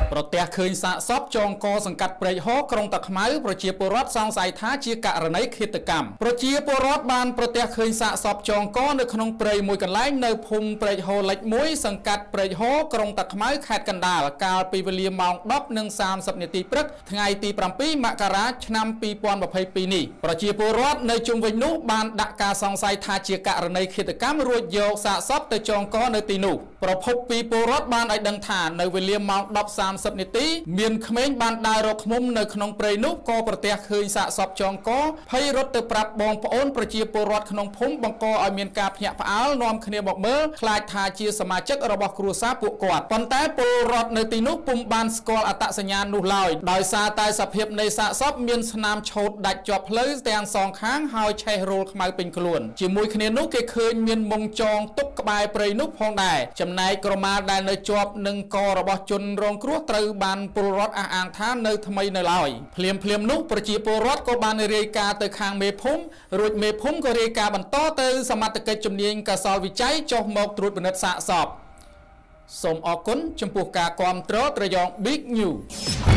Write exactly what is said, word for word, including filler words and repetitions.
ប្រទះឃើញសាកសពចងកសង្កាត់ព្រែកហោក្រុងតាខ្មៅប្រជាពលរដ្ឋសង្ស័យថាជាករណីឃាតកម្មប្រជាពលរដ្ឋបានប្រទះឃើញសាកសពចងកនៅក្នុងព្រៃមួយកន្លែងនៅភូមិព្រែកហោលិចមួយសង្កាត់ព្រែកហោក្រុងតាខ្មៅខេត្តកណ្ដាលកាលពីវេលាម៉ោង ដប់ និង សាមសិប នាទីព្រឹកថ្ងៃទី ប្រាំពីរ មករាឆ្នាំ ពីរពាន់ម្ភៃពីរ នេះប្រជាពលរដ្ឋនៅជុំវិញនោះបានដាក់ការសង្ស័យថាជាករណីឃាតកម្មរួចយកសាកសពទៅចងកនៅទីនោះប្រភពពីពលរដ្ឋបានឲ្យដឹងថានៅវេលាម៉ោង ដប់ សាមសិប នាទីមានក្មេងបានដើររកឃ្មុំនៅក្នុងព្រៃនោះក៏ប្រទះឃើញសាកសពចងកភ័យរត់ទៅប្រាប់បងប្អូនប្រជាពលរដ្ឋក្នុងភូមិបង្កឲ្យមានការភ្ញាក់ផ្អើលនាំគ្នាមកមើលខ្លាចថាជាសមាជិករបស់គ្រួសារពួកគាត់ប៉ុន្តែពលរដ្ឋនៅទីនោះពុំបានស្គាល់អត្តសញ្ញាណនោះឡើយដោយសារតែសភាពនៃសាកសពមានស្នាមឆូតដាច់ជាប់ផ្លូវទាំងសងខាងហើយឆេះរោលខ្មៅពេញខ្លួនជាមួយគ្នានោះគេឃើញមានមុងចងទុកក្បែរព្រៃនោះផងដែរចំណែកក្រមាដែលនៅជាប់នឹងករបស់ជនរងគ្រោះត្រូវបានពលរដ្ឋអះអាងថានៅថ្មីនៅឡើយភ្លាមភ្លាមនោះប្រជាពលរដ្ឋក៏បានរាយការណ៍ទៅខាងមេភូមិរួចមេភូមិក៏រាយការណ៍បន្តទៅសមត្ថកិច្ចជំនាញកសលវិច័យចុះមកត្រួតពិនិត្យសាកសពសូមអរគុណចំពោះការគាំទ្រត្រយង Big News